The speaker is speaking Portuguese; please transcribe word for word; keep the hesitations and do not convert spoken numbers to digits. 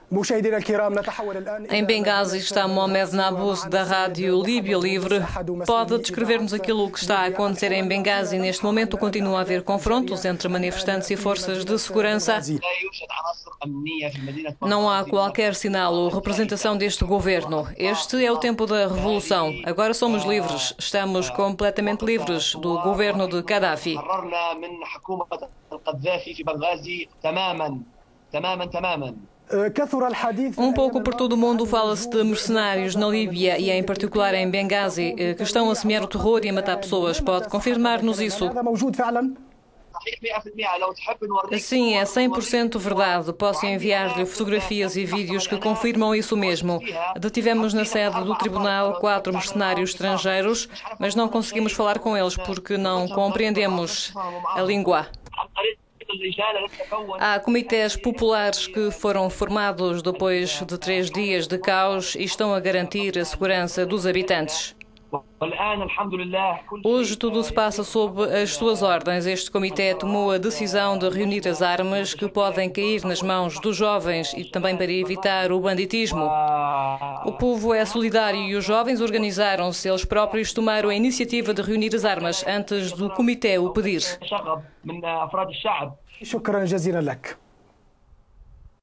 Em Benghazi está Mohamed Nabous, da rádio Líbia Livre. Pode descrever-nos aquilo que está a acontecer em Benghazi? Neste momento continua a haver confrontos entre manifestantes e forças de segurança. Não há qualquer sinal ou representação deste governo. Este é o tempo da revolução. Agora somos livres. Estamos completamente livres do governo de Gaddafi. Um pouco por todo o mundo fala-se de mercenários na Líbia e em particular em Benghazi, que estão a semear o terror e a matar pessoas. Pode confirmar-nos isso? Sim, é cem por cento verdade. Posso enviar-lhe fotografias e vídeos que confirmam isso mesmo. Detivemos na sede do tribunal quatro mercenários estrangeiros, mas não conseguimos falar com eles porque não compreendemos a língua. Há comitês populares que foram formados depois de três dias de caos e estão a garantir a segurança dos habitantes. Hoje tudo se passa sob as suas ordens. Este comitê tomou a decisão de reunir as armas que podem cair nas mãos dos jovens e também para evitar o banditismo. O povo é solidário e os jovens organizaram-se. Eles próprios tomaram a iniciativa de reunir as armas antes do comitê o pedir. شكرا جزيلا لك.